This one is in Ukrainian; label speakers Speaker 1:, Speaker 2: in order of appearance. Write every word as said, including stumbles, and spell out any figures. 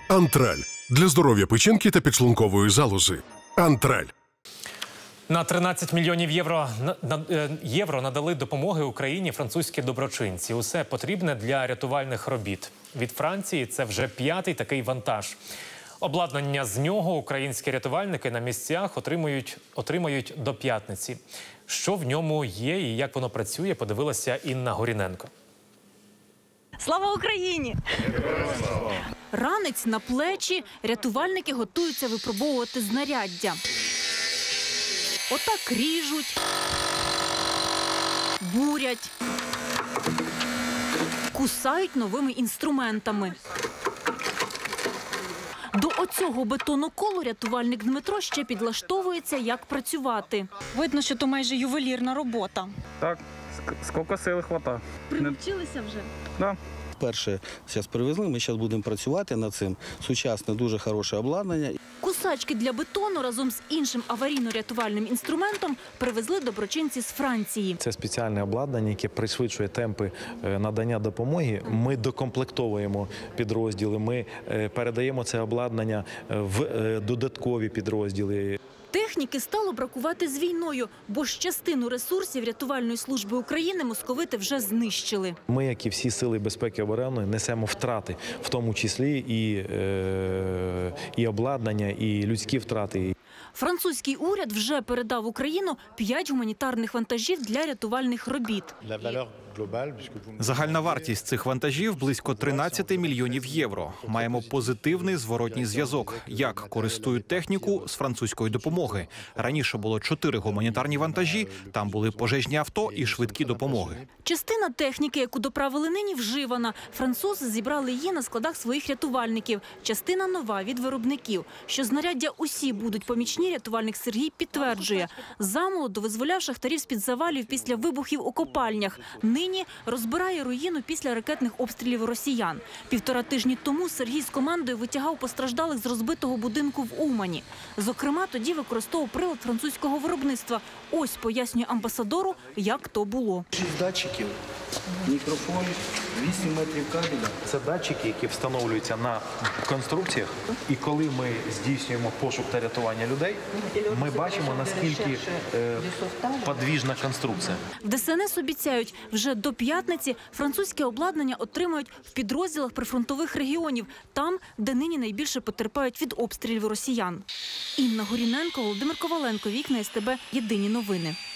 Speaker 1: Антраль. Для здоров'я печінки та підшлункової залози. Антраль.
Speaker 2: На тринадцять мільйонів євро, євро надали допомоги Україні французькі доброчинці. Усе потрібне для рятувальних робіт. Від Франції це вже п'ятий такий вантаж. Обладнання з нього українські рятувальники на місцях отримують, отримають до п'ятниці. Що в ньому є і як воно працює, подивилася Інна Горіненко.
Speaker 3: Слава Україні! Ранець на плечі, рятувальники готуються випробовувати знаряддя. Отак ріжуть, бурять, кусають новими інструментами. До оцього бетоноколу рятувальник Дмитро ще підлаштовується, як працювати.
Speaker 4: Видно, що то майже ювелірна робота.
Speaker 5: Так, скільки сили хватає.
Speaker 3: Привчилися вже?
Speaker 5: Так.
Speaker 6: Перше зараз привезли, ми зараз будемо працювати над цим. Сучасне, дуже хороше обладнання.
Speaker 3: Кусачки для бетону разом з іншим аварійно-рятувальним інструментом привезли доброчинці з Франції.
Speaker 7: Це спеціальне обладнання, яке пришвидшує темпи надання допомоги. Ми докомплектовуємо підрозділи, ми передаємо це обладнання в додаткові підрозділи.
Speaker 3: Техніки стало бракувати з війною, бо ж частину ресурсів рятувальної служби України московити вже знищили.
Speaker 7: Ми, як і всі сили безпеки і оборони, несемо втрати, в тому числі і, е, і обладнання, і людські втрати.
Speaker 3: Французький уряд вже передав Україну п'ять гуманітарних вантажів для рятувальних робіт.
Speaker 8: Загальна вартість цих вантажів – близько тринадцять мільйонів євро. Маємо позитивний зворотній зв'язок. Як користують техніку з французької допомоги. Раніше було чотири гуманітарні вантажі, там були пожежні авто і швидкі допомоги.
Speaker 3: Частина техніки, яку доправили нині, вживана. Французи зібрали її на складах своїх рятувальників. Частина нова від виробників. Що знаряддя усі будуть помічні, рятувальник Сергій підтверджує. Замолоду визволяв шахтарів з-під завалів після вибухів у копальнях. Нині розбирає руїну після ракетних обстрілів росіян. Півтора тижні тому Сергій з командою витягав постраждалих з розбитого будинку в Умані. Зокрема, тоді використовував прилад французького виробництва. Ось пояснює амбасадору, як то було.
Speaker 6: Шість датчиків, мікрофон, вісім метрів кабеля.
Speaker 7: Це датчики, які встановлюються на конструкціях. І коли ми здійснюємо пошук та рятування людей, ми бачимо, наскільки е, подвіжна конструкція.
Speaker 3: В ДСНС обіцяють, вже до п'ятниці французьке обладнання отримають в підрозділах прифронтових регіонів, там, де нині найбільше потерпають від обстрілів росіян. Інна Горіненко, Володимир Коваленко, Вікна СТБ, Єдині новини.